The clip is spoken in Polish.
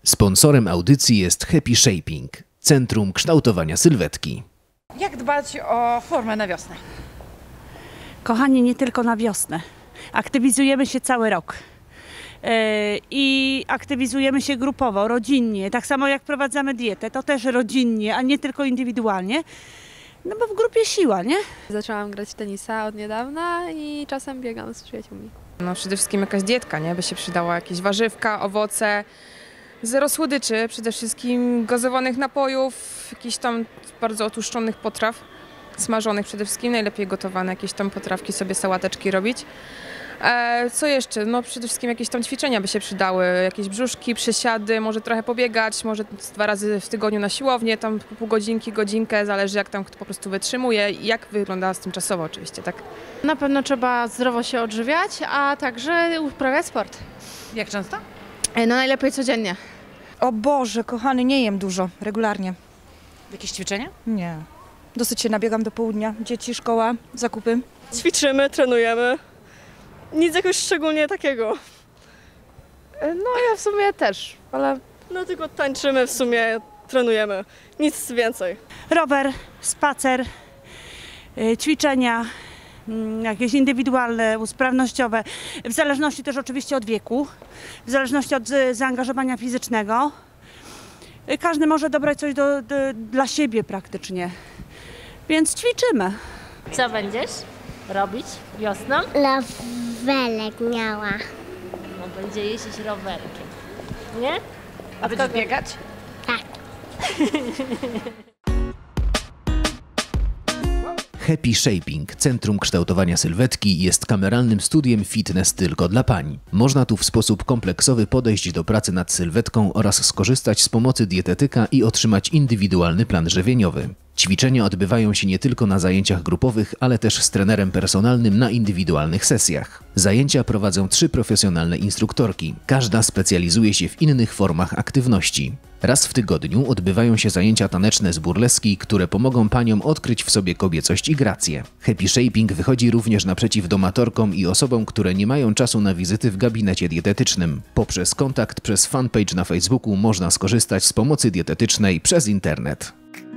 Sponsorem audycji jest Happy Shaping, Centrum Kształtowania Sylwetki. Jak dbać o formę na wiosnę? Kochani, nie tylko na wiosnę. Aktywizujemy się cały rok. I aktywizujemy się grupowo, rodzinnie. Tak samo jak prowadzamy dietę, to też rodzinnie, a nie tylko indywidualnie. No bo w grupie siła, nie? Zaczęłam grać w tenisa od niedawna i czasem biegam z przyjaciółmi. No przede wszystkim jakaś dietka, nie? By się przydała, jakieś warzywka, owoce, zero słodyczy, przede wszystkim gazowanych napojów, jakichś tam bardzo otłuszczonych potraw, smażonych przede wszystkim, najlepiej gotowane, jakieś tam potrawki sobie, sałateczki robić. Co jeszcze? No przede wszystkim jakieś tam ćwiczenia by się przydały, jakieś brzuszki, przysiady, może trochę pobiegać, może 2 razy w tygodniu na siłownię, tam pół godzinki, godzinkę, zależy jak tam kto po prostu wytrzymuje i jak wygląda z tymczasowo oczywiście, tak? Na pewno trzeba zdrowo się odżywiać, a także uprawiać sport. Jak często? No najlepiej codziennie. O Boże, kochany, nie jem dużo, regularnie. Jakieś ćwiczenia? Nie. Dosyć się nabiegam do południa. Dzieci, szkoła, zakupy. Ćwiczymy, trenujemy. Nic jakoś szczególnie takiego. No ja w sumie też, ale No tylko tańczymy w sumie, trenujemy. Nic więcej. Rower, spacer, ćwiczenia, jakieś indywidualne, usprawnościowe, w zależności też oczywiście od wieku, w zależności od zaangażowania fizycznego. Każdy może dobrać coś dla siebie praktycznie, więc ćwiczymy. Co będziesz robić wiosną? Rowerek miała. No, będzie jeździć rowerkiem, nie? A będziesz biegać? Tak. Happy Shaping, Centrum Kształtowania Sylwetki, jest kameralnym studiem fitness tylko dla pań. Można tu w sposób kompleksowy podejść do pracy nad sylwetką oraz skorzystać z pomocy dietetyka i otrzymać indywidualny plan żywieniowy. Ćwiczenia odbywają się nie tylko na zajęciach grupowych, ale też z trenerem personalnym na indywidualnych sesjach. Zajęcia prowadzą 3 profesjonalne instruktorki. Każda specjalizuje się w innych formach aktywności. Raz w tygodniu odbywają się zajęcia taneczne z burleski, które pomogą paniom odkryć w sobie kobiecość i grację. Happy Shaping wychodzi również naprzeciw domatorkom i osobom, które nie mają czasu na wizyty w gabinecie dietetycznym. Poprzez kontakt przez fanpage na Facebooku można skorzystać z pomocy dietetycznej przez internet.